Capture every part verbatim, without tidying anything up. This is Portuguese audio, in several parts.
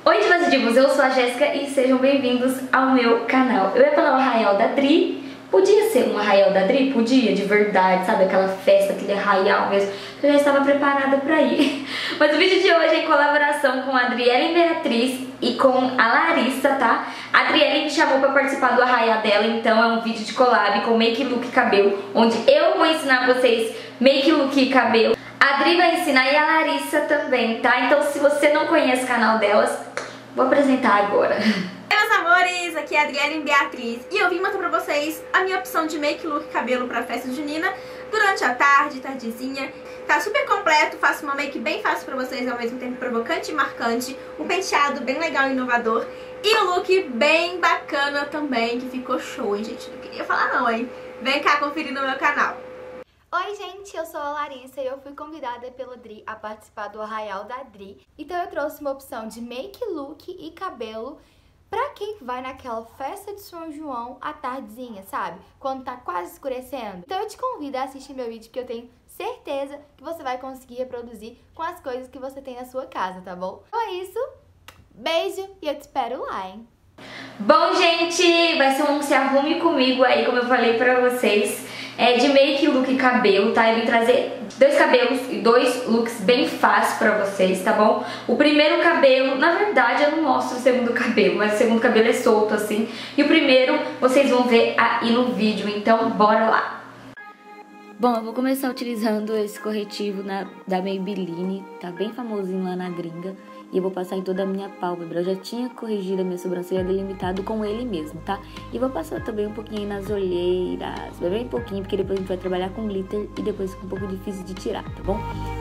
Oi, divas, eu sou a Jéssica e sejam bem-vindos ao meu canal. Eu ia falar o arraial da Dri, podia ser um arraial da Dri? Podia, de verdade, sabe? Aquela festa, aquele arraial mesmo. Eu já estava preparada pra ir. Mas o vídeo de hoje é em colaboração com a Adriele Beatriz e com a Larissa, tá? A Adriele me chamou pra participar do arraial dela, então é um vídeo de collab com Make Look Cabelo, onde eu vou ensinar vocês Make Look e Cabelo. A Adri vai ensinar e a Larissa também, tá? Então se você não conhece o canal delas, vou apresentar agora. Oi, meus amores, aqui é a Adriele Beatriz e eu vim mostrar pra vocês a minha opção de make look cabelo pra festa junina durante a tarde, tardezinha. Tá super completo, faço uma make bem fácil pra vocês, ao mesmo tempo provocante e marcante, um penteado bem legal e inovador e um look bem bacana também, que ficou show, hein, gente? Não queria falar não, hein? Vem cá conferir no meu canal. Oi gente, eu sou a Larissa e eu fui convidada pela Dri a participar do arraial da Dri. Então eu trouxe uma opção de make look e cabelo pra quem vai naquela festa de São João à tardezinha, sabe? Quando tá quase escurecendo. Então eu te convido a assistir meu vídeo, que eu tenho certeza que você vai conseguir reproduzir com as coisas que você tem na sua casa, tá bom? Então é isso, beijo e eu te espero lá, hein? Bom, gente, vai ser um Se Arrume Comigo aí, como eu falei pra vocês. É de make look e cabelo, tá? Eu vim trazer dois cabelos e dois looks bem fáceis pra vocês, tá bom? O primeiro cabelo, na verdade eu não mostro o segundo cabelo, mas o segundo cabelo é solto assim. E o primeiro vocês vão ver aí no vídeo, então bora lá! Bom, eu vou começar utilizando esse corretivo na, da Maybelline, tá bem famosinho lá na gringa. E eu vou passar em toda a minha pálpebra. Eu já tinha corrigido a minha sobrancelha delimitado com ele mesmo, tá? E vou passar também um pouquinho nas olheiras, bem pouquinho, porque depois a gente vai trabalhar com glitter e depois fica um pouco difícil de tirar, tá bom?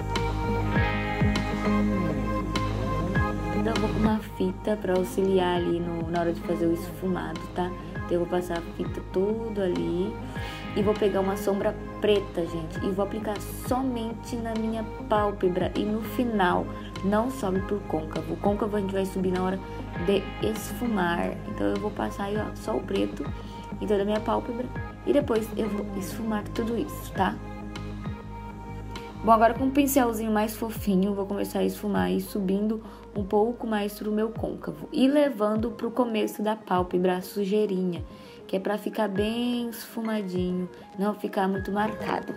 Então eu vou com uma fita pra auxiliar ali no, na hora de fazer o esfumado, tá? Então eu vou passar a fita tudo ali e vou pegar uma sombra preta, gente, e vou aplicar somente na minha pálpebra e no final. Não sobe por côncavo. O côncavo a gente vai subir na hora de esfumar. Então eu vou passar aí, ó, só o preto em toda a minha pálpebra. E depois eu vou esfumar tudo isso, tá? Bom, agora com um pincelzinho mais fofinho, vou começar a esfumar aí, subindo um pouco mais pro meu côncavo. E levando pro começo da pálpebra a sujeirinha, que é pra ficar bem esfumadinho, não ficar muito marcado.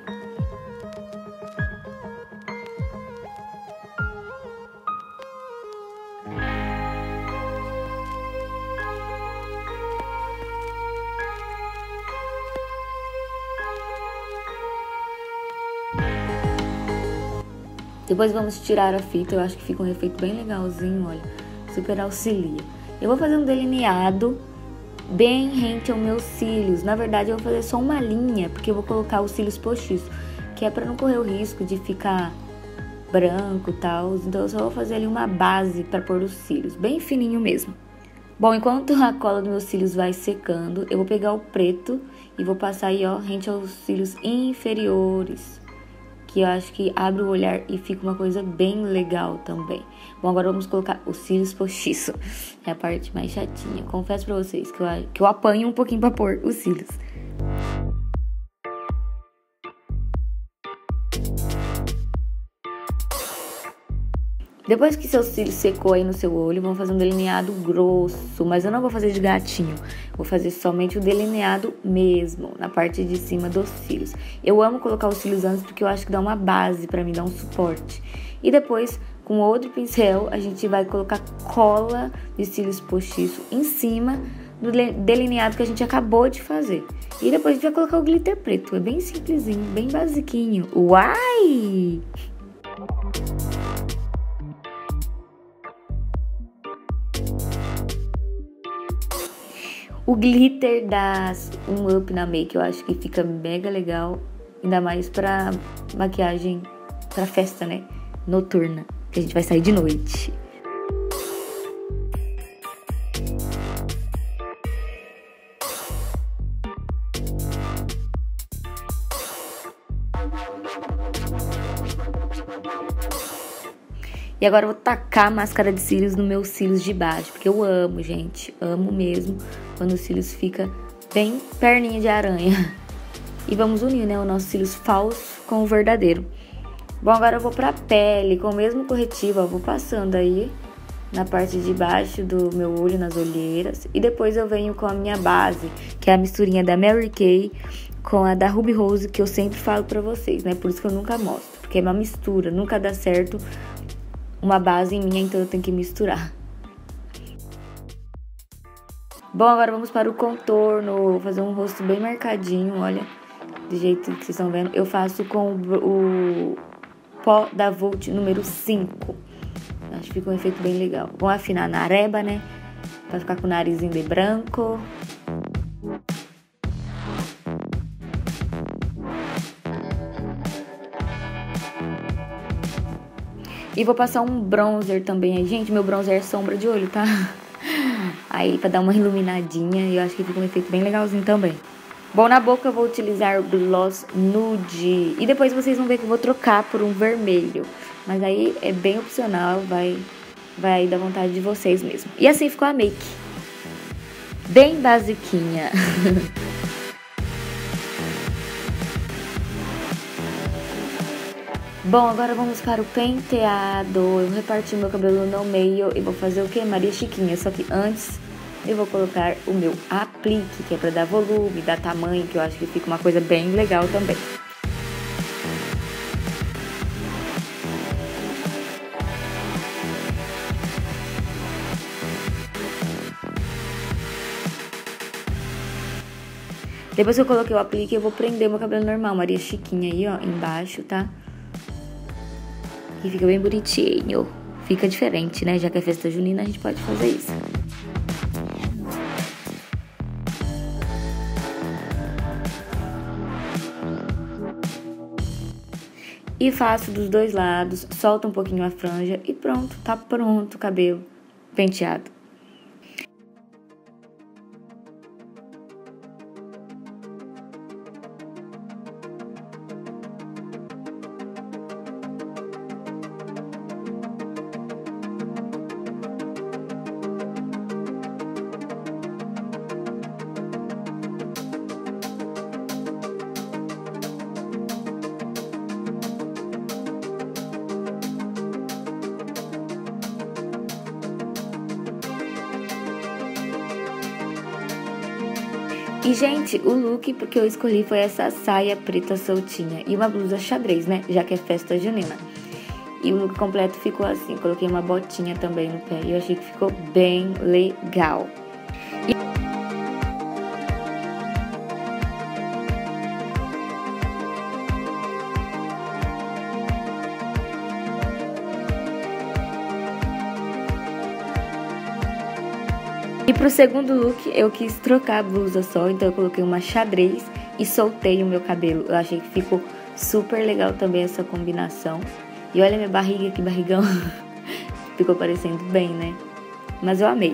Depois vamos tirar a fita, eu acho que fica um efeito bem legalzinho, olha, super auxilia. Eu vou fazer um delineado bem rente aos meus cílios. Na verdade eu vou fazer só uma linha, porque eu vou colocar os cílios postiços, que é pra não correr o risco de ficar branco e tal. Então eu só vou fazer ali uma base pra pôr os cílios, bem fininho mesmo. Bom, enquanto a cola dos meus cílios vai secando, eu vou pegar o preto e vou passar aí, ó, rente aos cílios inferiores, que eu acho que abre o olhar e fica uma coisa bem legal também. Bom, agora vamos colocar os cílios postiços. É a parte mais chatinha. Confesso pra vocês que eu, que eu apanho um pouquinho pra pôr os cílios. Depois que seu cílio secou aí no seu olho, vamos fazer um delineado grosso, mas eu não vou fazer de gatinho, vou fazer somente o delineado mesmo, na parte de cima dos cílios. Eu amo colocar os cílios antes porque eu acho que dá uma base pra mim, dá um suporte. E depois, com outro pincel, a gente vai colocar cola de cílios postiço em cima do delineado que a gente acabou de fazer. E depois a gente vai colocar o glitter preto, é bem simplesinho, bem basiquinho. Uai! O glitter dá um up na make, eu acho que fica mega legal, ainda mais pra maquiagem, pra festa, né, noturna, que a gente vai sair de noite. E agora eu vou tacar a máscara de cílios nos meus cílios de baixo, porque eu amo, gente, amo mesmo quando os cílios ficam bem perninha de aranha. E vamos unir, né, os nossos cílios falsos com o verdadeiro. Bom, agora eu vou pra pele, com o mesmo corretivo, ó, vou passando aí na parte de baixo do meu olho, nas olheiras. E depois eu venho com a minha base, que é a misturinha da Mary Kay com a da Ruby Rose, que eu sempre falo pra vocês, né? Por isso que eu nunca mostro, porque é uma mistura, nunca dá certo uma base em minha, então eu tenho que misturar. Bom, agora vamos para o contorno. Vou fazer um rosto bem marcadinho, olha, do jeito que vocês estão vendo. Eu faço com o pó da Vult número cinco. Acho que fica um efeito bem legal. Vou afinar na areba, né? Pra ficar com o narizinho de branco. E vou passar um bronzer também aí. Gente, meu bronzer é sombra de olho, tá? Aí, pra dar uma iluminadinha. E eu acho que fica um efeito bem legalzinho também. Bom, na boca eu vou utilizar gloss nude. E depois vocês vão ver que eu vou trocar por um vermelho. Mas aí é bem opcional, vai, vai dar vontade de vocês mesmo. E assim ficou a make. Bem basiquinha. Bom, agora vamos para o penteado. Eu reparti meu cabelo no meio e vou fazer o que? Maria Chiquinha. Só que antes eu vou colocar o meu aplique, que é pra dar volume, dar tamanho, que eu acho que fica uma coisa bem legal também. Depois que eu coloquei o aplique, eu vou prender meu cabelo normal, Maria Chiquinha aí, ó, embaixo, tá? E fica bem bonitinho. Fica diferente, né? Já que é festa junina, a gente pode fazer isso. E faço dos dois lados, solta um pouquinho a franja e pronto, tá pronto o cabelo penteado. E, gente, o look que eu escolhi foi essa saia preta soltinha e uma blusa xadrez, né? Já que é festa junina. E o look completo ficou assim. Coloquei uma botinha também no pé e eu achei que ficou bem legal. E... E pro segundo look, eu quis trocar a blusa só, então eu coloquei uma xadrez e soltei o meu cabelo. Eu achei que ficou super legal também essa combinação. E olha minha barriga, que barrigão. Ficou parecendo bem, né? Mas eu amei.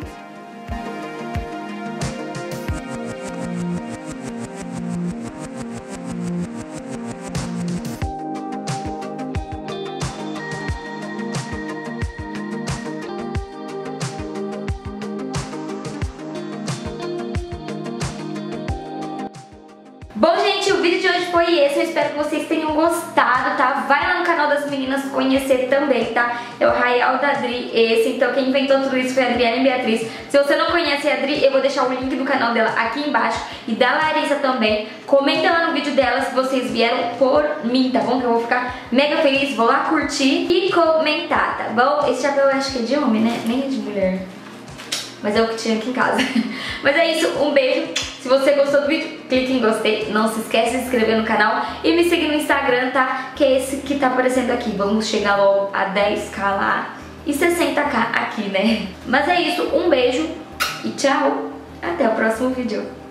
Bom, gente, o vídeo de hoje foi esse, eu espero que vocês tenham gostado, tá? Vai lá no canal das meninas conhecer também, tá? É o Arraial da Dri esse, então quem inventou tudo isso foi a Adriana Beatriz. Se você não conhece a Dri, eu vou deixar o link do canal dela aqui embaixo e da Larissa também. Comenta lá no vídeo dela se vocês vieram por mim, tá bom? Que eu vou ficar mega feliz, vou lá curtir e comentar, tá bom? Esse chapéu eu acho que é de homem, né? Nem é de mulher. Mas é o que tinha aqui em casa. Mas é isso, um beijo. Se você gostou do vídeo, clique em gostei. Não se esquece de se inscrever no canal e me seguir no Instagram, tá? Que é esse que tá aparecendo aqui. Vamos chegar logo a dez k lá e sessenta k aqui, né? Mas é isso, um beijo e tchau. Até o próximo vídeo.